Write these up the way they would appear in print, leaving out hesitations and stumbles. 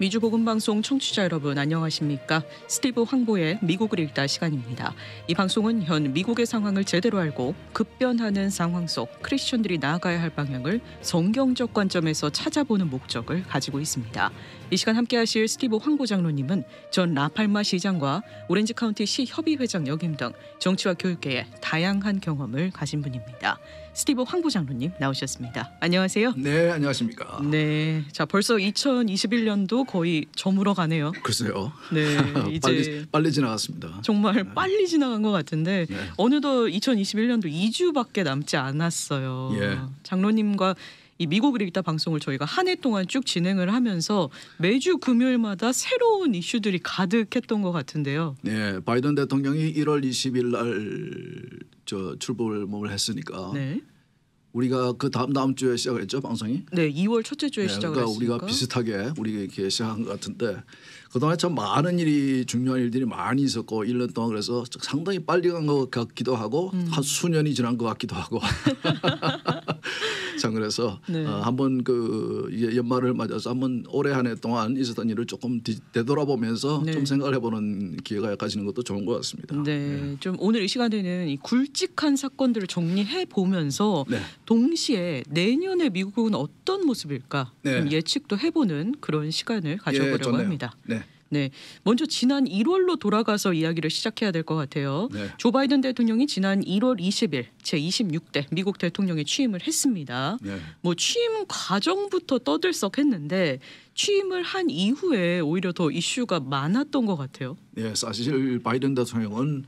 미주 복음방송 청취자 여러분 안녕하십니까? 스티브 황보의 미국을 읽다 시간입니다. 이 방송은 현 미국의 상황을 제대로 알고 급변하는 상황 속 크리스천들이 나아가야 할 방향을 성경적 관점에서 찾아보는 목적을 가지고 있습니다. 이 시간 함께하실 스티브 황보 장로님은 전 라팔마 시장과 오렌지 카운티 시 협의회장 역임 등 정치와 교육계에 다양한 경험을 가진 분입니다. 스티브 황보 장로님 나오셨습니다. 안녕하세요. 네, 안녕하십니까. 네, 자 벌써 2021년도 거의 저물어 가네요. 글쎄요. 네, 이제 빨리 지나갔습니다. 정말 빨리 지나간 것 같은데 네. 어느덧 2021년도 2주밖에 남지 않았어요. 예. 장로님과 이 미국을 읽다 방송을 저희가 한 해 동안 쭉 진행을 하면서 매주 금요일마다 새로운 이슈들이 가득했던 것 같은데요. 네, 바이든 대통령이 1월 20일 날 출범을 했으니까 네, 우리가 그 다음 주에 시작했죠 방송이. 네, 2월 첫째 주에 네, 시작을 그러니까 했으니까. 우리가 비슷하게 우리 이렇게 시작한 것 같은데 그동안에 참 많은 일이 중요한 일들이 많이 있었고 1년 동안 그래서 상당히 빨리 간 것 같기도 하고 한 수년이 지난 것 같기도 하고. 참 그래서 네. 한번 그 이제 연말을 맞아서 한번 올해 한 해 동안 있었던 일을 조금 되돌아보면서 네. 좀 생각해보는 기회가 가지는 것도 좋은 것 같습니다. 네, 좀 오늘 이 시간에는 이 굵직한 사건들을 정리해 보면서 네. 동시에 내년에 미국은 어떤 모습일까 네. 좀 예측도 해보는 그런 시간을 가져보려고 좋네요. 합니다. 네. 네, 먼저 지난 1월로 돌아가서 이야기를 시작해야 될 것 같아요. 네. 조 바이든 대통령이 지난 1월 20일 제26대 미국 대통령에 취임을 했습니다. 네. 뭐 취임 과정부터 떠들썩했는데 취임을 한 이후에 오히려 더 이슈가 많았던 것 같아요. 네, 사실 바이든 대통령은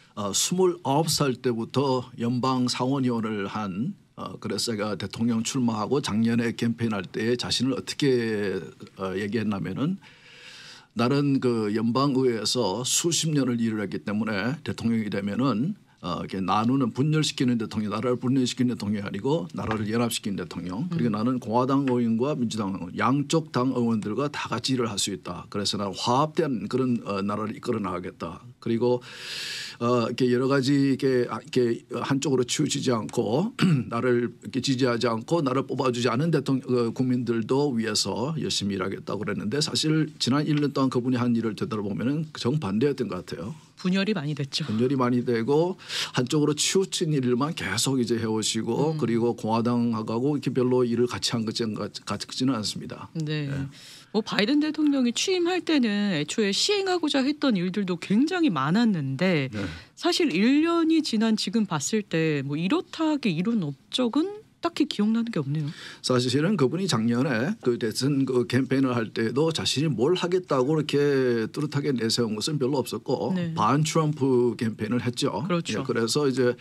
29살 때부터 연방 상원의원을 한 그래서 제가 대통령 출마하고 작년에 캠페인할 때 자신을 어떻게 얘기했냐면은 나는 그 연방의회에서 수십 년을 일을 했기 때문에 대통령이 되면은 이렇게 나누는 분열시키는 대통령, 나라를 분열시키는 대통령이 아니고 나라를 연합시키는 대통령. 그리고 나는 공화당 의원과 민주당 의원, 양쪽 당 의원들과 다 같이 일을 할 수 있다. 그래서 나는 화합된 그런 나라를 이끌어 나가겠다. 그리고 이렇게 여러 가지 이렇게 한쪽으로 치우치지 않고 나를 이렇게 지지하지 않고 나를 뽑아주지 않은 대통령 국민들도 위해서 열심히 일하겠다고 그랬는데 사실 지난 1년 동안 그분이 한 일을 되돌아보면은 정반대였던 것 같아요. 분열이 많이 됐죠. 분열이 많이 되고 한쪽으로 치우친 일만 계속 이제 해오시고 그리고 공화당하고 이렇게 별로 일을 같이 한 것지는 않습니다. 네. 뭐 바이든 대통령이 취임할 때는 애초에 시행하고자 했던 일들도 굉장히 많았는데 네. 사실 1년이 지난 지금 봤을 때 뭐 이렇다하게 이룬 업적은 딱히 기억나는 게 없네요. 사실은 그분이 작년에 그 대선 그 캠페인을 할 때도 자신이 뭘 하겠다고 이렇게 뚜렷하게 내세운 것은 별로 없었고 네. 반 트럼프 캠페인을 했죠. 그렇죠. 예, 그래서 이제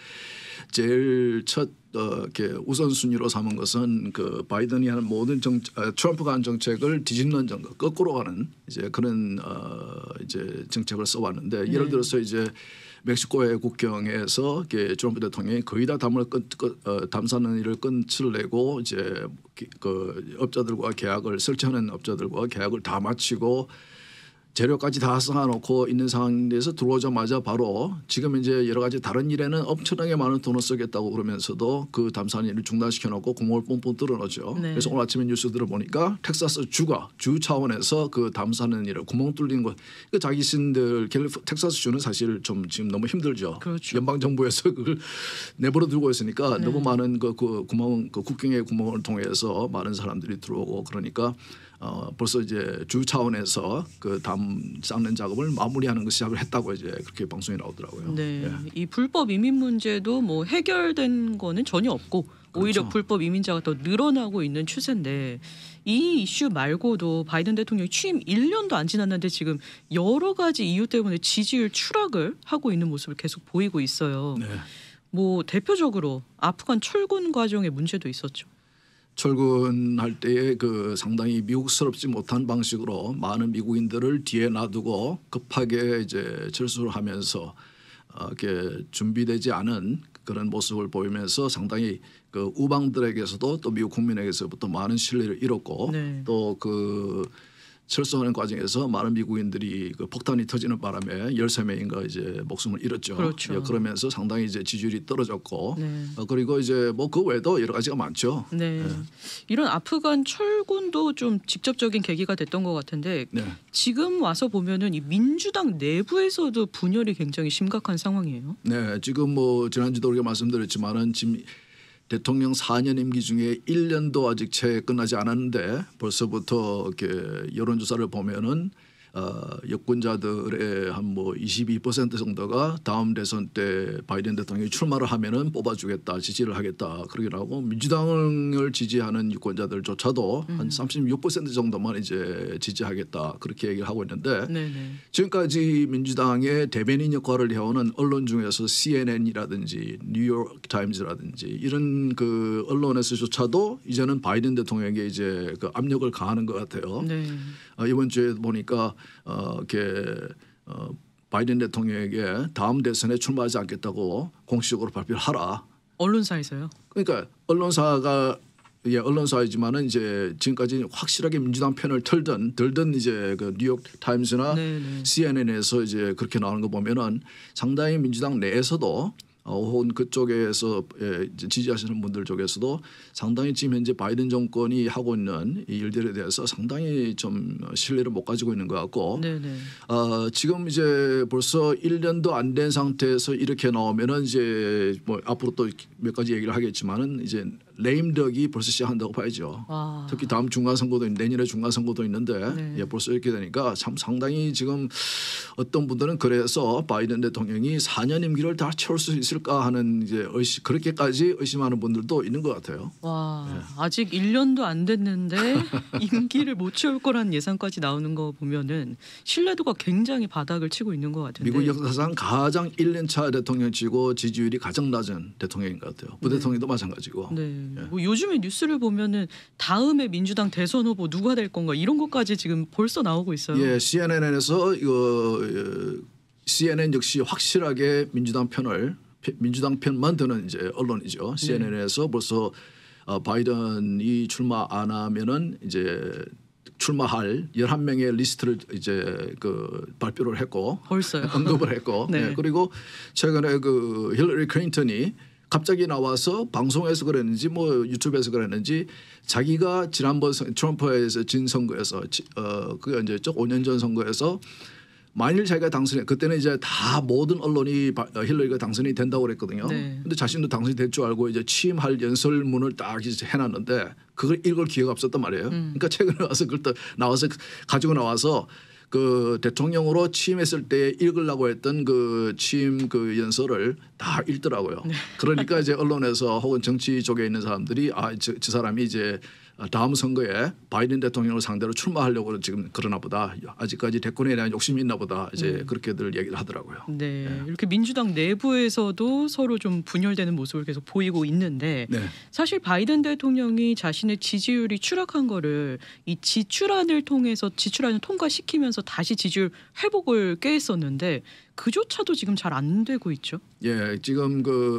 제일 첫 이렇게 우선순위로 삼은 것은 그 바이든이 하는 모든 트럼프가 한 정책을 뒤집는 정책, 거꾸로 가는 이제 그런 이제 정책을 써왔는데 예를 들어서 이제 멕시코의 국경에서 트럼프 대통령이 거의 다 담사는 일을 끝을 내고 이제 그 업자들과 계약을 설치하는 업자들과 계약을 다 마치고 재료까지 다 쌓아놓고 있는 상황에서 들어오자마자 바로 지금 이제 여러 가지 다른 일에는 엄청나게 많은 돈을 쓰겠다고 그러면서도 그 담사는 일을 중단시켜놓고 구멍을 뽕뽕 뚫어놓죠. 네. 그래서 오늘 아침에 뉴스들을 보니까 텍사스 주 차원에서 그 담사는 일을 구멍 뚫리는 거, 그 자기신들 텍사스 주는 사실 좀 지금 너무 힘들죠. 그렇죠. 연방 정부에서 그걸 내버려 두고 있으니까 네. 너무 많은 그 구멍, 그 국경의 구멍을 통해서 많은 사람들이 들어오고 그러니까. 벌써 이제 주 차원에서 그 담 쌓는 작업을 마무리하는 것 시작을 했다고 이제 그렇게 방송에 나오더라고요. 네, 예. 이 불법 이민 문제도 뭐 해결된 거는 전혀 없고 오히려 그렇죠. 불법 이민자가 더 늘어나고 있는 추세인데 이 이슈 말고도 바이든 대통령이 취임 1년도 안 지났는데 지금 여러 가지 이유 때문에 지지율 추락을 하고 있는 모습을 계속 보이고 있어요. 네. 뭐 대표적으로 아프간 철군 과정의 문제도 있었죠. 철군할 때에 그 상당히 미국스럽지 못한 방식으로 많은 미국인들을 뒤에 놔두고 급하게 이제 철수를 하면서 이렇게 준비되지 않은 그런 모습을 보이면서 상당히 그 우방들에게서도 또 미국 국민에게서부터 많은 신뢰를 잃었고 네. 또 그 철수하는 과정에서 많은 미국인들이 그 폭탄이 터지는 바람에 13명인가 이제 목숨을 잃었죠. 그렇죠. 예, 그러면서 상당히 이제 지지율이 떨어졌고 네. 그리고 이제 뭐 그 외에도 여러 가지가 많죠. 네. 이런 아프간 철군도 좀 직접적인 계기가 됐던 것 같은데 네. 지금 와서 보면은 이 민주당 내부에서도 분열이 굉장히 심각한 상황이에요. 네, 지금 뭐 지난주도 우리가 말씀드렸지만은 지금 대통령 4년 임기 중에 1년도 아직 채 끝나지 않았는데 벌써부터 이렇게 여론조사를 보면은 여권자들의 한 뭐 22% 정도가 다음 대선 때 바이든 대통령이 출마를 하면은 뽑아주겠다, 지지를 하겠다 그러긴 하고 민주당을 지지하는 유권자들조차도 한 36% 정도만 이제 지지하겠다 그렇게 얘기를 하고 있는데 네네. 지금까지 민주당의 대변인 역할을 해오는 언론 중에서 CNN이라든지 뉴욕 타임즈라든지 이런 그 언론에서조차도 이제는 바이든 대통령에게 이제 그 압력을 가하는 것 같아요. 네. 이번 주에 보니까 바이든 대통령에게 다음 대선에 출마하지 않겠다고 공식적으로 발표를 하라. 언론사에서요. 그러니까 언론사가 언론사이지만은 이제 지금까지 확실하게 민주당 편을 들던 이제 그 뉴욕 타임스나 네네. CNN에서 이제 그렇게 나오는 거 보면은 상당히 민주당 내에서도 혹은 그쪽에서 이제 지지하시는 분들 쪽에서도 상당히 지금 현재 바이든 정권이 하고 있는 이 일들에 대해서 상당히 좀 신뢰를 못 가지고 있는 것 같고 네네. 지금 이제 벌써 1년도 안 된 상태에서 이렇게 나오면은 이제 뭐 앞으로 또 몇 가지 얘기를 하겠지만은 이제 레임덕이 벌써 시작한다고 봐야죠. 와. 특히 다음 중간선거도 내년에 중간선거도 있는데 네. 벌써 이렇게 되니까 참 상당히 지금 어떤 분들은 그래서 바이든 대통령이 4년 임기를 다 채울 수 있을까 하는 이제 그렇게까지 의심하는 분들도 있는 것 같아요. 와, 아직 1년도 안 됐는데 임기를 못 채울 거라는 예상까지 나오는 거 보면은 신뢰도가 굉장히 바닥을 치고 있는 것 같은데. 미국 역사상 가장 1년차 대통령치고 지지율이 가장 낮은 대통령인 것 같아요. 부대통령도 마찬가지고. 네. 뭐 요즘에 뉴스를 보면은 다음에 민주당 대선 후보 누가 될 건가 이런 것까지 지금 벌써 나오고 있어요. 예, CNN에서 CNN 역시 확실하게 민주당 편만 드는 이제 언론이죠. CNN에서 벌써 바이든이 출마 안 하면은 이제 출마할 11명의 리스트를 이제 그 발표를 했고 벌써요. 언급을 했고 네. 네. 그리고 최근에 그 힐러리 클린턴이 갑자기 나와서 방송에서 그랬는지 뭐 유튜브에서 그랬는지 자기가 지난번 트럼프에서 진 선거에서 그게 이제 5년 전 선거에서 만일 자기가 당선해 그때는 이제 다 모든 언론이 힐러리가 당선이 된다고 그랬거든요. 네. 근데 자신도 당선이 될 줄 알고 이제 취임할 연설문을 딱 이제 해놨는데 그걸 읽을 기회가 없었단 말이에요. 그러니까 최근에 와서 그걸 또 나와서 가지고 나와서 그 대통령으로 취임했을 때 읽으려고 했던 그 취임 그 연설을 다 읽더라고요. 네. 그러니까 이제 언론에서 혹은 정치 쪽에 있는 사람들이 저 사람이 이제 다음 선거에 바이든 대통령을 상대로 출마하려고 지금 그러나 보다. 아직까지 대권에 대한 욕심이 있나 보다. 이제 그렇게들 얘기를 하더라고요. 네. 이렇게 민주당 내부에서도 서로 좀 분열되는 모습을 계속 보이고 있는데 네. 사실 바이든 대통령이 자신의 지지율이 추락한 거를 이 지출안을 통해서 지출안을 통과시키면서 다시 지지율 회복을 꾀했었는데 그조차도 지금 잘 안 되고 있죠. 예, 지금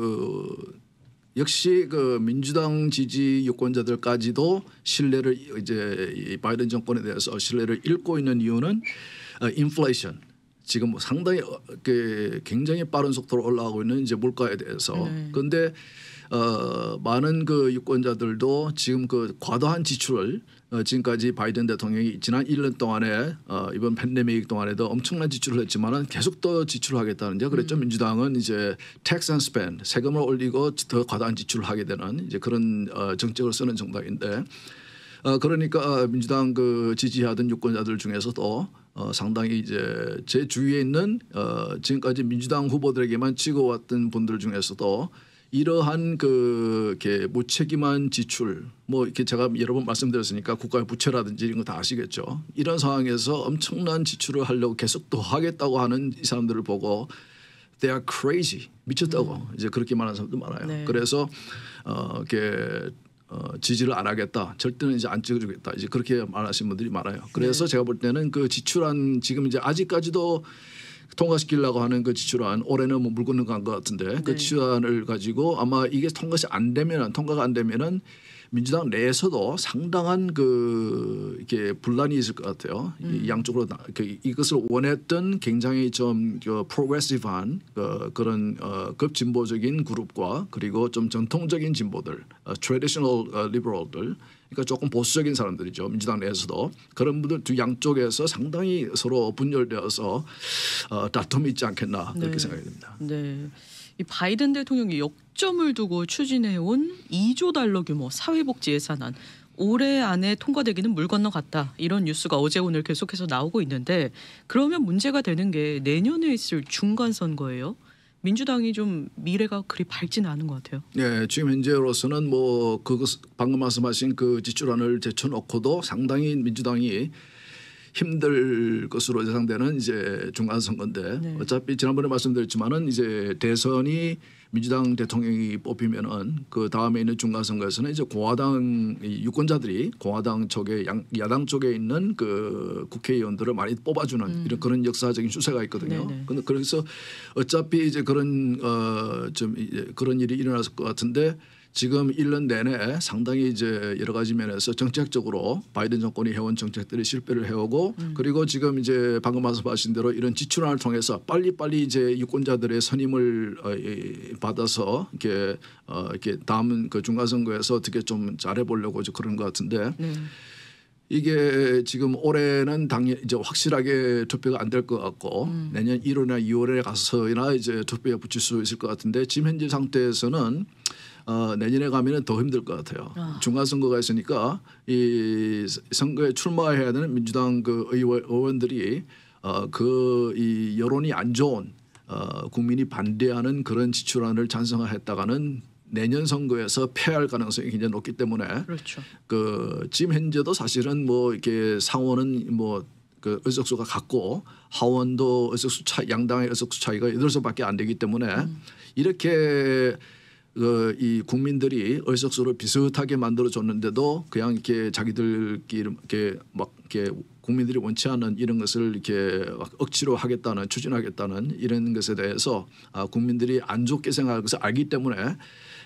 역시 그 민주당 지지 유권자들까지도 신뢰를 이제 이 바이든 정권에 대해서 신뢰를 잃고 있는 이유는 인플레이션. 지금 상당히 굉장히 빠른 속도로 올라가고 있는 이제 물가에 대해서. 그런데 많은 그 유권자들도 지금 그 과도한 지출을 지금까지 바이든 대통령이 지난 1년 동안에 이번 팬데믹 동안에도 엄청난 지출을 했지만은 계속 더 지출하겠다는 이제 그랬죠. 민주당은 이제 tax and spend 세금을 올리고 더 과다한 지출을 하게 되는 이제 그런 정책을 쓰는 정당인데 그러니까 민주당 그 지지하던 유권자들 중에서도 상당히 이제 제 주위에 있는 지금까지 민주당 후보들에게만 찍어왔던 분들 중에서도 이러한 이렇게 무책임한 지출 뭐 이렇게 제가 여러 번 말씀드렸으니까 국가의 부채라든지 이런 거 다 아시겠죠. 이런 상황에서 엄청난 지출을 하려고 계속 더 하겠다고 하는 이 사람들을 보고 they are crazy 미쳤다고 이제 그렇게 말하는 사람도 많아요. 네. 그래서 이렇게 지지를 안 하겠다. 절대는 이제 안 찍어주겠다. 이제 그렇게 말하시는 분들이 많아요. 그래서 제가 볼 때는 그 지출안 지금 이제 아직까지도 통과시키려고 하는 그 지출안 올해는 뭐 물 건너 간 것 같은데 그 지출안을 가지고 아마 이게 통과가 안 되면은 민주당 내에서도 상당한 그 이렇게 분란이 있을 것 같아요. 이 양쪽으로 이것을 원했던 굉장히 좀 프로그레시브한 그런 급진보적인 그룹과 그리고 좀 전통적인 진보들, 트래디셔널 리버럴들, 그러니까 조금 보수적인 사람들이죠. 민주당 내에서도 그런 분들 두 양쪽에서 상당히 서로 분열되어서 다툼이 있지 않겠나 그렇게 생각이 됩니다. 네. 이 바이든 대통령이 역점을 두고 추진해온 2조 달러 규모 사회복지 예산안 올해 안에 통과되기는 물 건너갔다. 이런 뉴스가 어제 오늘 계속해서 나오고 있는데 그러면 문제가 되는 게 내년에 있을 중간 선거예요. 민주당이 좀 미래가 그리 밝지는 않은 것 같아요. 네, 지금 현재로서는 뭐 그것 방금 말씀하신 그 지출안을 제쳐놓고도 상당히 민주당이 힘들 것으로 예상되는 이제 중간 선거인데 네. 어차피 지난번에 말씀드렸지만은 이제 대선이 민주당 대통령이 뽑히면은 그 다음에 있는 중간 선거에서는 이제 공화당 유권자들이 공화당 쪽에 야당 쪽에 있는 그 국회의원들을 많이 뽑아주는 이런 그런 역사적인 추세가 있거든요. 근데 그래서 어차피 이제 그런 좀 이제 그런 일이 일어났을 것 같은데. 지금 1년 내내 상당히 이제 여러 가지 면에서 정책적으로 바이든 정권이 해온 정책들이 실패를 해오고 그리고 지금 이제 방금 말씀하신 대로 이런 지출안을 통해서 빨리빨리 이제 유권자들의 선임을 받아서 이렇게 다음 그 중간 선거에서 어떻게 좀 잘해보려고 이제 그런 것 같은데. 이게 지금 올해는 당연 이제 확실하게 투표가 안 될 것 같고 내년 1월이나 2월에 가서나 이제 투표에 붙일 수 있을 것 같은데 지금 현재 상태에서는 내년에 가면은 더 힘들 것 같아요. 중간 선거가 있으니까 이 선거에 출마해야 되는 민주당 그 의원들이 그 이 여론이 안 좋은 국민이 반대하는 그런 지출안을 찬성했다가는 내년 선거에서 패할 가능성이 굉장히 높기 때문에 그렇죠. 그 지금 현재도 사실은 뭐 이렇게 상원은 뭐 그 의석수가 같고 하원도 의석수 차 양당의 의석수 차이가 8석밖에 안 되기 때문에 이렇게 이 국민들이 의석수를 비슷하게 만들어 줬는데도 그냥 이렇게 자기들끼리 이렇게 막 이렇게 국민들이 원치 않는 이런 것을 이렇게 억지로 하겠다는 추진하겠다는 이런 것에 대해서 국민들이 안 좋게 생각할 것을 알기 때문에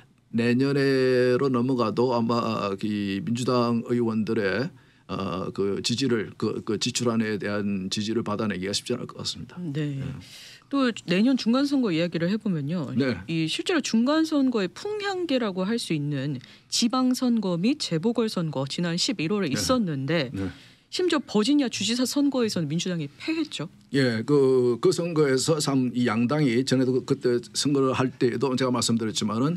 내년에로 넘어가도 아마 이 민주당 의원들의 그 지지를 그 지출안에 대한 지지를 받아내기가 쉽지 않을 것 같습니다. 네. 또 내년 중간 선거 이야기를 해보면요. 네. 이 실제로 중간 선거의 풍향계라고 할 수 있는 지방 선거 및 재보궐 선거 지난 11월에 있었는데 심지어 버지니아 주지사 선거에서는 민주당이 패했죠. 예, 그 선거에서 참 이 양당이 전에도 그때 선거를 할 때에도 제가 말씀드렸지만은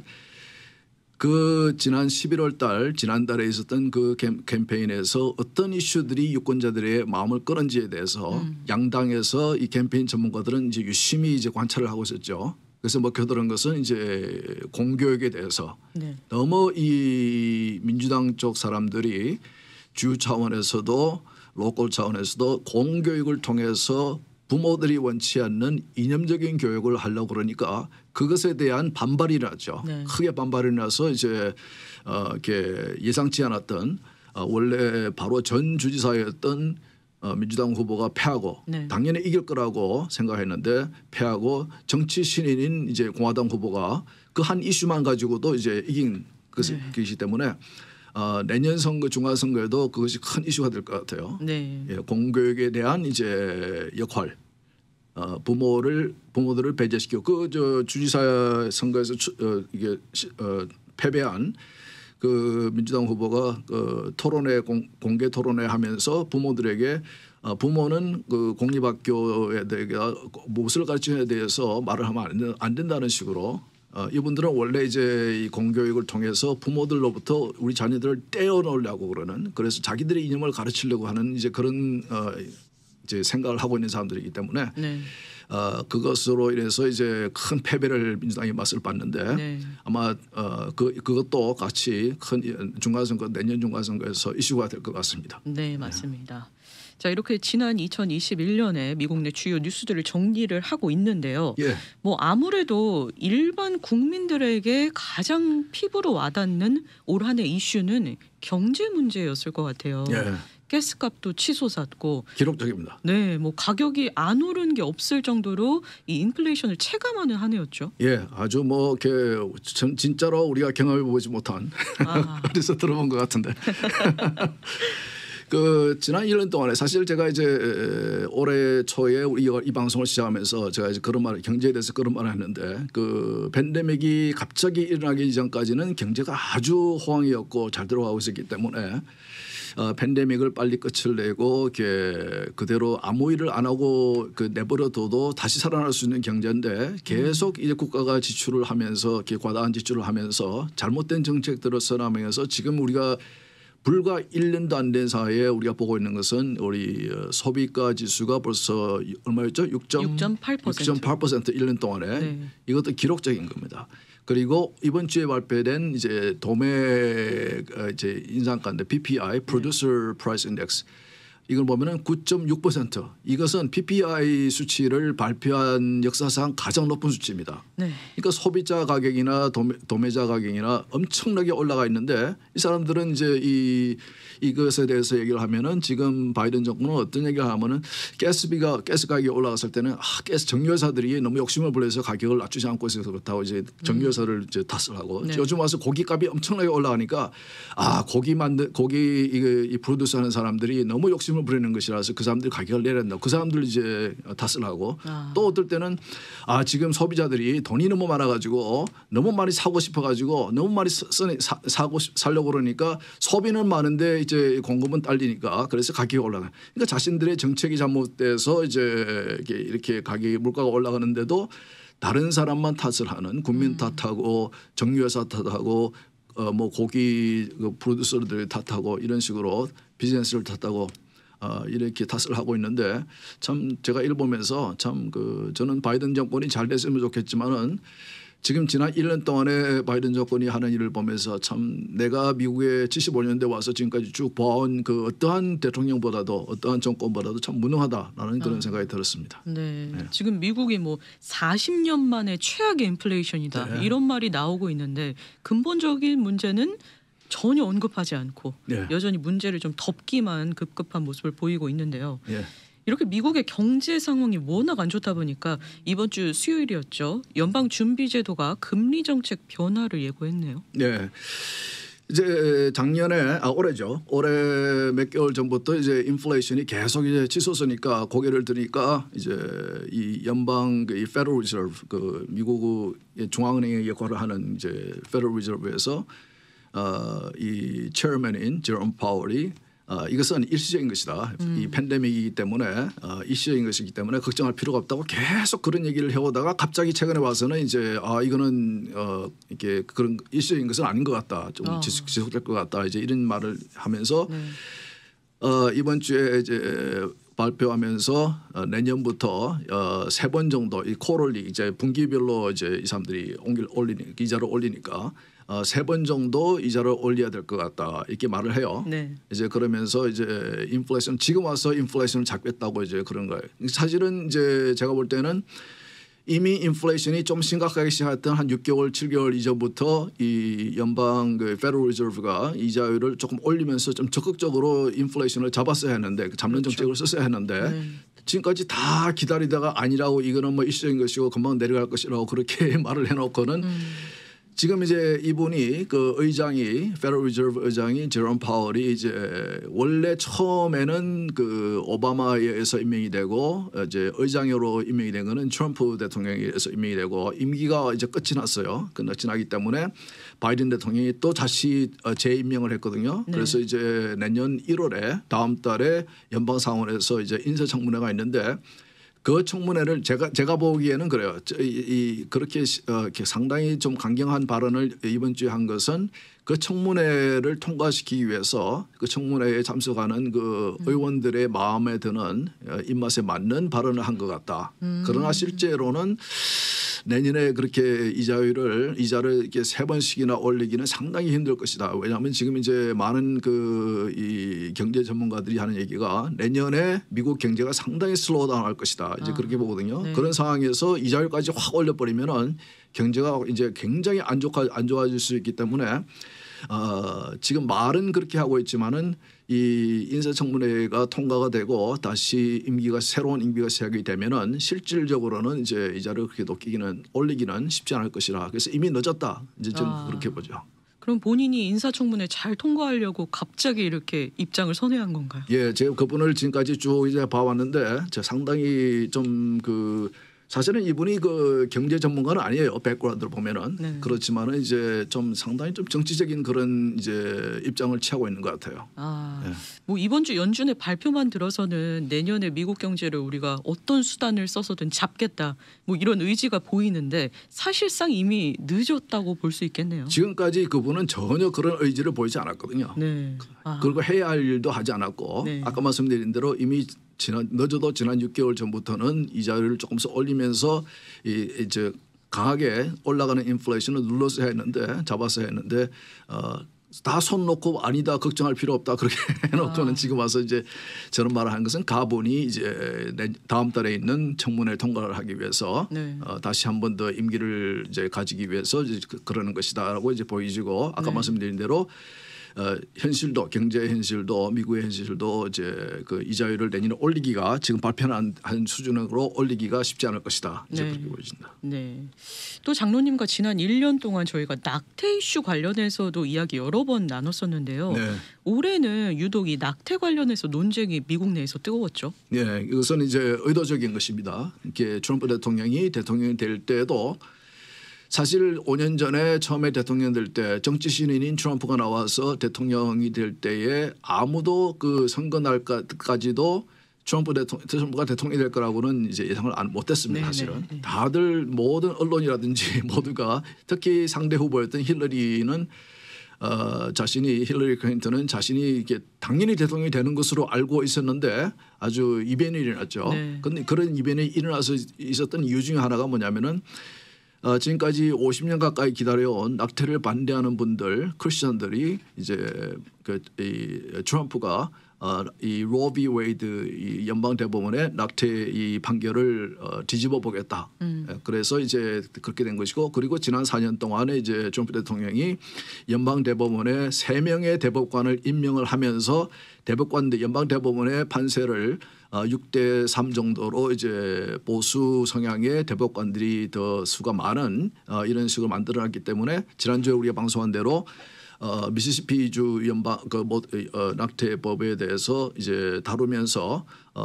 그 지난 11월 달 지난달에 있었던 그 캠페인에서 어떤 이슈들이 유권자들의 마음을 끌은지에 대해서 양당에서 이 캠페인 전문가들은 이제 유심히 이제 관찰을 하고 있었죠. 그래서 먹혀들은 것은 이제 공교육에 대해서 너무 이 민주당 쪽 사람들이 주 차원에서도 로컬 차원에서도 공교육을 통해서 부모들이 원치 않는 이념적인 교육을 하려고 그러니까 그것에 대한 반발이 나죠. 크게 반발이 나서 이제 이렇게 예상치 않았던 원래 바로 전 주지사였던 민주당 후보가 패하고 당연히 이길 거라고 생각했는데 패하고 정치 신인인 이제 공화당 후보가 그 한 이슈만 가지고도 이제 이긴 것이기 때문에 내년 선거 중간 선거에도 그것이 큰 이슈가 될 것 같아요. 예, 공교육에 대한 이제 역할, 부모들을 배제시키고 그 주지사 선거에서 이게 패배한 그 민주당 후보가 그 토론회 공개 토론회 하면서 부모들에게 부모는 그 공립학교에 대해 무엇을 가르치느냐에 대해서 말을 하면 안 된다는 식으로 이분들은 원래 이제 이 공교육을 통해서 부모들로부터 우리 자녀들을 떼어놓으려고 그러는 그래서 자기들의 이념을 가르치려고 하는 이제 그런 이제 생각을 하고 있는 사람들이기 때문에 그것으로 인해서 이제 큰 패배를 민주당이 맛을 봤는데 아마 그것도 같이 큰 중간선거 내년 중간선거에서 이슈가 될 것 같습니다. 네, 맞습니다. 자, 이렇게 지난 2021년에 미국 내 주요 뉴스들을 정리를 하고 있는데요. 뭐 아무래도 일반 국민들에게 가장 피부로 와닿는 올 한해 이슈는 경제 문제였을 것 같아요. 가스값도 치솟았고 기록적입니다. 네, 뭐 가격이 안 오른 게 없을 정도로 이 인플레이션을 체감하는 한 해였죠. 예, 아주 뭐 이렇게 진짜로 우리가 경험해 보지 못한 어디서 들어본 것 같은데. 그 지난 1년 동안에 사실 제가 이제 올해 초에 이 방송을 시작하면서 제가 이제 그런 말 경제에 대해서 그런 말을 했는데 그 팬데믹이 갑자기 일어나기 이전까지는 경제가 아주 호황이었고 잘 들어가고 있었기 때문에 팬데믹을 빨리 끝을 내고 그대로 아무 일을 안 하고 내버려둬도 다시 살아날 수 있는 경제인데 계속 이제 국가가 지출을 하면서 과다한 지출을 하면서 잘못된 정책들을 선언하면서 지금 우리가 불과 1년도 안 된 사이에 우리가 보고 있는 것은 우리 소비가 지수가 벌써 얼마였죠? 6.8%. 1년 동안에 네. 이것도 기록적인 겁니다. 그리고 이번 주에 발표된 이제 도매 이제 인상가인데 PPI (Producer Price Index) 이걸 보면은 9.6%. 이것은 PPI 수치를 발표한 역사상 가장 높은 수치입니다. 네. 그러니까 소비자 가격이나 도매자 가격이나 엄청나게 올라가 있는데 이 사람들은 이제 이것에 대해서 얘기를 하면은 지금 바이든 정부는 어떤 얘기를 하면은 가스 가격이 올라갔을 때는 가스 정유회사들이 너무 욕심을 부려서 가격을 낮추지 않고 있어서 그렇다고 이제 정유회사를 이제 탓을 하고 네. 요즘 와서 고기값이 엄청나게 올라가니까 고기 이 프로듀스하는 사람들이 너무 욕심을 부리는 것이라서 그 사람들이 가격을 내렸다. 그 사람들 이제 탓을 하고 또 어떨 때는 지금 소비자들이 돈이 너무 많아가지고 너무 많이 사고 싶어가지고 너무 많이 살려고 그러니까 소비는 많은데 이제 공급은 딸리니까 그래서 가격이 올라가. 그러니까 자신들의 정책이 잘못돼서 이제 이렇게 가격이 물가가 올라가는데도 다른 사람만 탓을 하는 국민 탓하고 정유회사 탓하고 뭐 고기 프로듀서들 탓하고 이런 식으로 비즈니스를 탓하고 이렇게 탓을 하고 있는데 참 제가 이를 보면서 참 저는 바이든 정권이 잘 됐으면 좋겠지만은 지금 지난 1년 동안에 바이든 정권이 하는 일을 보면서 참 내가 미국에 75년대 와서 지금까지 쭉 봐온 어떠한 대통령보다도 어떠한 정권보다도 참 무능하다라는 그런 생각이 들었습니다. 네. 지금 미국이 뭐 40년 만에 최악의 인플레이션이다 이런 말이 나오고 있는데 근본적인 문제는 전혀 언급하지 않고 여전히 문제를 좀 덮기만 급급한 모습을 보이고 있는데요. 이렇게 미국의 경제 상황이 워낙 안 좋다 보니까 이번 주 수요일이었죠. 연방준비제도가 금리 정책 변화를 예고했네요. 네. 이제 작년에 올해죠. 올해 몇 개월 전부터 이제 인플레이션이 계속 이제 치솟으니까 고개를 드니까 이제 이 연방 이 Federal Reserve 미국 중앙은행의 역할을 하는 이제 Federal Reserve에서 이 체어맨인 제롬 파월이 이것은 일시적인 것이다. 이 팬데믹이기 때문에 일시적인 것이기 때문에 걱정할 필요가 없다고 계속 그런 얘기를 해오다가 갑자기 최근에 와서는 이제 이거는 이게 그런 일시적인 것은 아닌 것 같다. 좀 지속될 것 같다. 이제 이런 말을 하면서 이번 주에 이제 발표하면서 내년부터 3번 정도 이 쿼럴리 이제 분기별로 이제 이 사람들이 이자를 올리니까 3번 정도 이자를 올려야 될 것 같다 이렇게 말을 해요. 네. 이제 그러면서 이제 인플레이션 지금 와서 인플레이션을 잡겠다고 이제 그런 거예요. 사실은 이제 제가 볼 때는 이미 인플레이션이 좀 심각하게 시작했던 한 6개월, 7개월 이전부터 이 연방 Federal Reserve가 이자율을 조금 올리면서 좀 적극적으로 인플레이션을 잡았어야 했는데 잡는 정책을 썼어야 했는데 지금까지 다 기다리다가 아니라고 이거는 뭐 일시적인 것이고 금방 내려갈 것이라고 그렇게 말을 해놓고는 지금 이제 이분이 의장이 Federal Reserve 의장이 제롬 파월이 이제 원래 처음에는 오바마에 의해서 임명이 되고 이제 의장으로 임명이 된 거는 트럼프 대통령에 의해서 임명이 되고 임기가 이제 끝이 났어요. 끝이 나기 때문에 바이든 대통령이 또 다시 재임명을 했거든요. 그래서 이제 내년 1월에 다음 달에 연방 상원에서 이제 인사청문회가 있는데 그 청문회를 제가 보기에는 그래요. 그렇게 상당히 좀 강경한 발언을 이번 주에 한 것은 그 청문회를 통과시키기 위해서 그 청문회에 참석하는 의원들의 마음에 드는 입맛에 맞는 발언을 한 것 같다. 그러나 실제로는 내년에 그렇게 이자를 이렇게 3번씩이나 올리기는 상당히 힘들 것이다. 왜냐하면 지금 이제 많은 이 경제 전문가들이 하는 얘기가 내년에 미국 경제가 상당히 슬로우 다운할 것이다. 이제 그렇게 보거든요. 그런 상황에서 이자율까지 확 올려버리면은 경제가 이제 굉장히 안 좋아질 수 있기 때문에 지금 말은 그렇게 하고 있지만은 이 인사청문회가 통과가 되고 다시 새로운 임기가 시작이 되면은 실질적으로는 이제 이자를 그렇게 올리기는 쉽지 않을 것이라. 그래서 이미 늦었다. 이제 저는 그렇게 보죠. 그럼 본인이 인사청문회 잘 통과하려고 갑자기 이렇게 입장을 선회한 건가요? 예, 제가 그분을 지금까지 쭉 이제 봐왔는데 상당히 좀 사실은 이분이 그 경제 전문가는 아니에요. 백그라운드를 보면은. 네. 그렇지만은 이제 좀 상당히 좀 정치적인 그런 이제 입장을 취하고 있는 것 같아요. 네. 뭐 이번 주 연준의 발표만 들어서는 내년에 미국 경제를 우리가 어떤 수단을 써서든 잡겠다. 뭐 이런 의지가 보이는데 사실상 이미 늦었다고 볼 수 있겠네요. 지금까지 그분은 전혀 그런 의지를 보이지 않았거든요. 네. 그리고 해야 할 일도 하지 않았고 네. 아까 말씀드린 대로 이미 늦어도 지난 6개월 전부터는 이자를 조금씩 올리면서 이제 강하게 올라가는 인플레이션을 눌러서 잡아서 했는데 다 손 놓고 아니다 걱정할 필요 없다 그렇게 해놓고는 지금 와서 이제 저런 말을 한 것은 가본이 이제 다음 달에 있는 청문회 통과를 하기 위해서 네. 다시 한 번 더 임기를 이제 가지기 위해서 이제 그러는 것이다라고 이제 보이지고 아까 말씀드린 대로 현실도 경제 현실도 미국의 현실도 이제 그 이자율을 내년에 올리기가 지금 발표한 수준으로 올리기가 쉽지 않을 것이다. 이제 그렇게 보여진다. 네. 또 장로님과 지난 1년 동안 저희가 낙태 이슈 관련해서도 이야기 여러 번 나눴었는데요. 네. 올해는 유독 이 낙태 관련해서 논쟁이 미국 내에서 뜨거웠죠. 네, 이것은 이제 의도적인 것입니다. 이렇게 트럼프 대통령이 될 때도 사실 5년 전에 처음에 대통령 될 때 정치 신인인 트럼프가 나와서 대통령이 될 때에 아무도 그 선거 날까지도 트럼프가 대통령이 될 거라고는 이제 예상을 못했습니다. 사실은 다들 모든 언론이라든지 모두가 특히 상대 후보였던 힐러리 클린턴은 자신이 이게 당연히 대통령이 되는 것으로 알고 있었는데 아주 이변이 일어났죠. 그런데 그런 이변이 일어나서 있었던 이유 중에 하나가 뭐냐면은 지금까지 50년 가까이 기다려온 낙태를 반대하는 분들 크리스천들이 이제 이 트럼프가 이 로 비 웨이드 이 연방 대법원의 낙태 이 판결을 뒤집어 보겠다. 그래서 이제 그렇게 된 것이고 그리고 지난 4년 동안에 이제 트럼프 대통령이 연방 대법원에 3명의 대법관을 임명을 하면서 연방 대법원의 판세를 6대 3 정도로 이제 보수 성향의 대법관들이 더 수가 많은 이런 식으로 만들어놨기 때문에 지난주에 우리가 방송한 대로 미시시피주 연방 낙태법에 대해서 이제 다루면서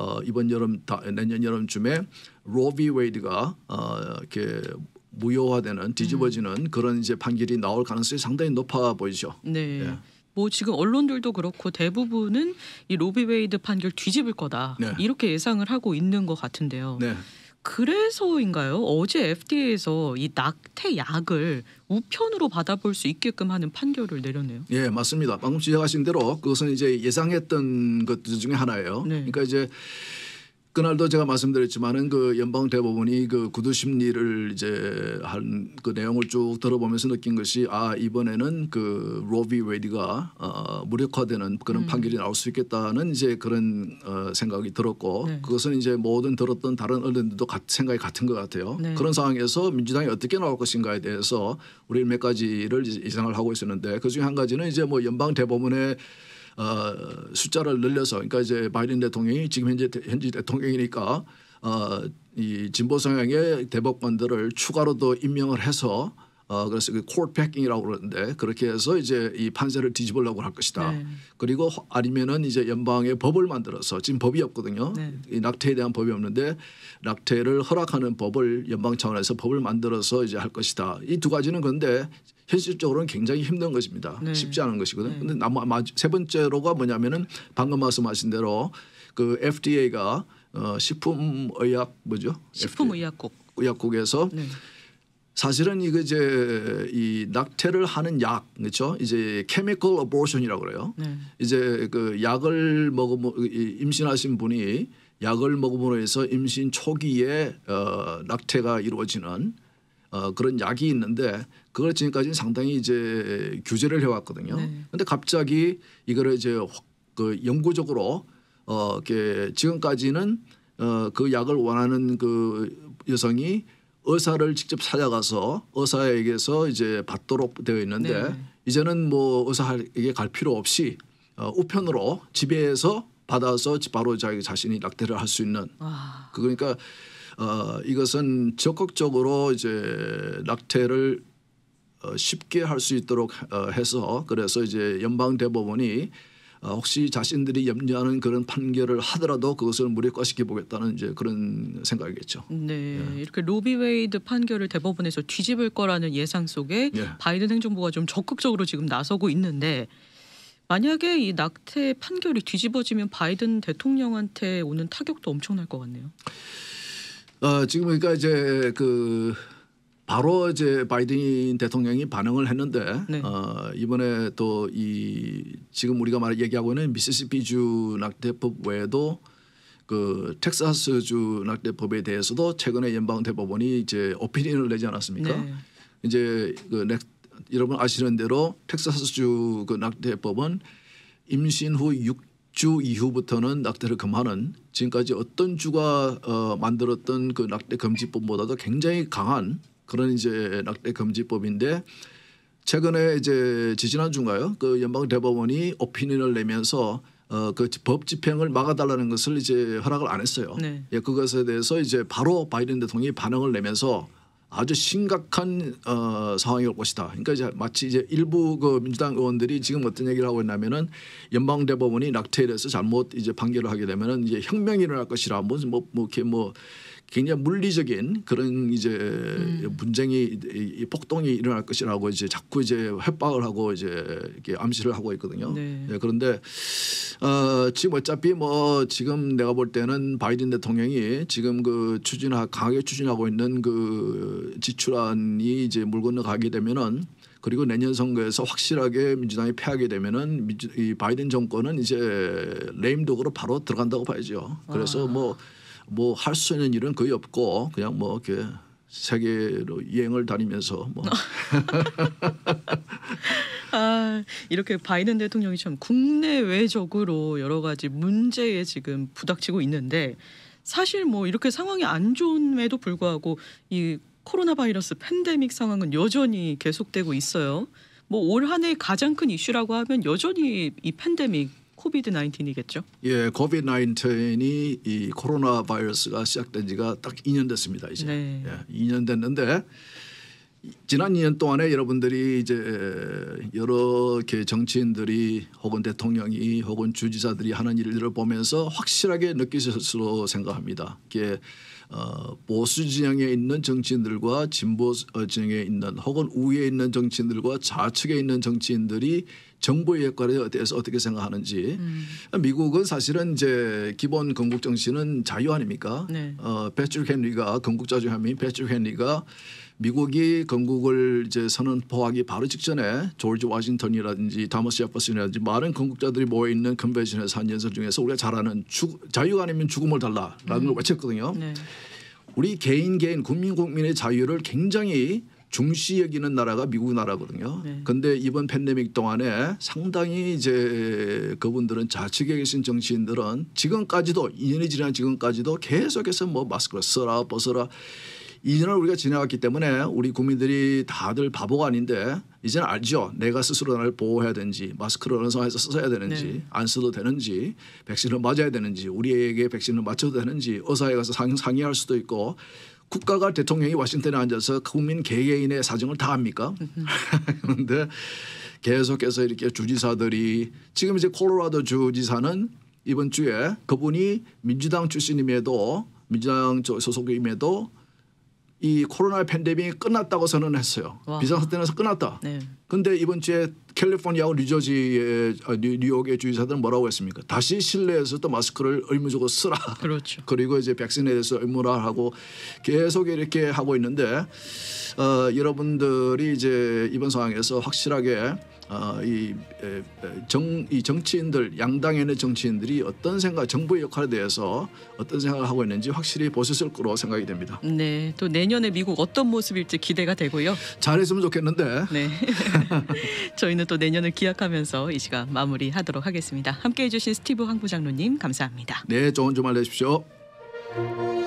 내년 여름쯤에 로 비 웨이드가 이렇게 무효화되는 뒤집어지는 그런 이제 판결이 나올 가능성이 상당히 높아 보이죠. 네. 예. 뭐 지금 언론들도 그렇고 대부분은 이 로비 웨이드 판결 뒤집을 거다. 이렇게 예상을 하고 있는 것 같은데요. 네. 그래서인가요? 어제 FDA에서 이 낙태 약을 우편으로 받아볼 수 있게끔 하는 판결을 내렸네요. 예, 맞습니다. 방금 지적하신 대로 그것은 이제 예상했던 것들 중에 하나예요. 그러니까 이제 그날도 제가 말씀드렸지만은 그 연방 대법원이 그 구두 심리를 이제 한 그 내용을 쭉 들어보면서 느낀 것이 이번에는 그 로 비 웨이드가 무력화되는 그런 판결이 나올 수 있겠다는 이제 그런 생각이 들었고 그것은 이제 모든 들었던 다른 언론들도 생각이 같은 것 같아요. 그런 상황에서 민주당이 어떻게 나올 것인가에 대해서 우리 몇 가지를 예상을 하고 있었는데 그중에 한 가지는 이제 뭐 연방 대법원의 숫자를 늘려서 그러니까 이제 바이든 대통령이 지금 현재 대통령이니까 이 진보 성향의 대법관들을 추가로 더 임명을 해서 그래서 그 코트 패킹이라고 그러는데 그렇게 해서 이제 이 판세를 뒤집으려고 할 것이다. 그리고 아니면은 이제 연방의 법을 만들어서 지금 법이 없거든요. 이 낙태에 대한 법이 없는데 낙태를 허락하는 법을 연방 차원에서 법을 만들어서 이제 할 것이다. 이 두 가지는 그런데 현실적으로는 굉장히 힘든 것입니다. 쉽지 않은 것이거든요. 그런데 세 번째로가 뭐냐면은 방금 말씀하신 대로 그 FDA가 식품의약국에서 사실은 이거 이제 이 낙태를 하는 약 그렇죠? 이제 chemical abortion이라고 그래요. 이제 그 약을 임신하신 분이 약을 먹음으로 해서 임신 초기에 낙태가 이루어지는 그런 약이 있는데 그걸 지금까지는 상당히 이제 규제를 해왔거든요. 그런데 갑자기 이거를 이제 그 영구적으로 이렇게 지금까지는 그 약을 원하는 그 여성이 의사를 직접 찾아가서 의사에게서 이제 받도록 되어 있는데 이제는 뭐 의사에게 갈 필요 없이 우편으로 집에서 받아서 바로 자기 자신이 낙태를 할 수 있는. 그러니까 이것은 적극적으로 이제 낙태를 쉽게 할 수 있도록 해서 그래서 이제 연방 대법원이 혹시 자신들이 염려하는 그런 판결을 하더라도 그것을 무력화시켜 보겠다는 이제 그런 생각이겠죠. 네, 이렇게 로비 웨이드 판결을 대법원에서 뒤집을 거라는 예상 속에 바이든 행정부가 좀 적극적으로 지금 나서고 있는데 만약에 이 낙태 판결이 뒤집어지면 바이든 대통령한테 오는 타격도 엄청날 것 같네요. 지금 그러니까 이제 바로 이제 바이든 대통령이 반응을 했는데 이번에 또 지금 우리가 얘기하고 있는 미시시피주 낙태법 외에도 텍사스주 낙태법에 대해서도 최근에 연방 대법원이 이제 오피니언을 내지 않았습니까? 이제 여러분 아시는 대로 텍사스주 낙태법은 임신 후 6주 이후부터는 낙태를 금하는 지금까지 어떤 주가 만들었던 그 낙태 금지법보다도 굉장히 강한 그런 이제 낙태 금지법인데 최근에 이제 지지난주인가요? 그 연방 대법원이 오피니언을 내면서 그 법 집행을 막아달라는 것을 이제 허락을 안 했어요. 예, 그것에 대해서 이제 바로 바이든 대통령이 반응을 내면서 아주 심각한 상황이 올 것이다. 그러니까 이제 마치 이제 일부 그 민주당 의원들이 지금 어떤 얘기를 하고 있냐면은 연방 대법원이 낙태에 대해서 잘못 이제 판결을 하게 되면은 이제 혁명이 일어날 것이라 이렇게 굉장히 물리적인 그런 이제 분쟁이 폭동이 일어날 것이라고 이제 자꾸 이제 협박을 하고 이제 이렇게 암시를 하고 있거든요. 예, 그런데 지금 어차피 지금 내가 볼 때는 바이든 대통령이 지금 강하게 추진하고 있는 그 지출안이 이제 물 건너가게 되면은 그리고 내년 선거에서 확실하게 민주당이 패하게 되면은 이 바이든 정권은 이제 레임덕으로 바로 들어간다고 봐야죠. 그래서 할 수 있는 일은 거의 없고 그냥 이렇게 세계로 여행을 다니면서 이렇게 바이든 대통령이 참 국내외적으로 여러 가지 문제에 지금 부닥치고 있는데 사실 이렇게 상황이 안 좋음에도 불구하고 이 코로나 바이러스 팬데믹 상황은 여전히 계속되고 있어요. 올 한 해 가장 큰 이슈라고 하면 여전히 이 팬데믹 코비드 19이겠죠? 예, 코비드 19이 이 코로나 바이러스가 시작된 지가 딱 2년 됐습니다. 이제 2년 됐는데 지난 2년 동안에 여러분들이 이제 여러 정치인들이 혹은 대통령이 혹은 주지사들이 하는 일들을 보면서 확실하게 느끼셨으로 생각합니다. 이게 보수 진영에 있는 정치인들과 진보 진영에 있는 혹은 우위에 있는 정치인들과 좌측에 있는 정치인들이 정부의 역할에 대해서 어떻게 생각하는지. 미국은 사실은 이제 기본 건국 정신은 자유 아닙니까? 패트릭 헨리가 건국자 중 한 명인 패트릭 헨리가 미국이 건국을 이제 선언포하기 바로 직전에 조지 워싱턴이라든지 토머스 제퍼슨이라든지 많은 건국자들이 모여 있는 컨벤션에서 한 연설 중에서 우리가 잘 아는 자유가 아니면 죽음을 달라라는 걸 외쳤거든요. 우리 개인 국민의 자유를 굉장히 중시 여기는 나라가 미국 나라거든요. 그런데 이번 팬데믹 동안에 상당히 이제 그분들은 좌측에 계신 정치인들은 지금까지도 2년이 지난 지금까지도 계속해서 마스크를 써라 벗어라 2년을 우리가 지나갔기 때문에 우리 국민들이 다들 바보가 아닌데 이제는 알죠. 내가 스스로 나를 보호해야 되는지 마스크를 어느 상황에서 써야 되는지 안 써도 되는지 백신을 맞아야 되는지 우리에게 백신을 맞춰도 되는지 의사에 가서 상의할 수도 있고 국가가 대통령이 워싱턴에 앉아서 국민 개개인의 사정을 다 합니까? 그런데 계속해서 이렇게 주지사들이 지금 이제 콜로라도 주지사는 이번 주에 그분이 민주당 출신임에도 민주당 소속임에도 이 코로나 팬데믹이 끝났다고 선언했어요. 비상사태에서 끝났다. 그런데 이번 주에 캘리포니아하고 뉴욕의 주지사들은 뭐라고 했습니까? 다시 실내에서 또 마스크를 의무적으로 쓰라. 그렇죠. 그리고 이제 백신에 대해서 의무화하고 계속 이렇게 하고 있는데 여러분들이 이제 이번 상황에서 확실하게 이 정치인들 양당에 있는 정치인들이 어떤 생각 정부의 역할에 대해서 어떤 생각을 하고 있는지 확실히 보셨을 거로 생각이 됩니다. 네, 또 내년에 미국 어떤 모습일지 기대가 되고요. 잘했으면 좋겠는데. 네, 저희는 또 내년을 기약하면서 이 시간 마무리하도록 하겠습니다. 함께해 주신 스티브 황 부장로님 감사합니다. 네, 좋은 주말 되십시오.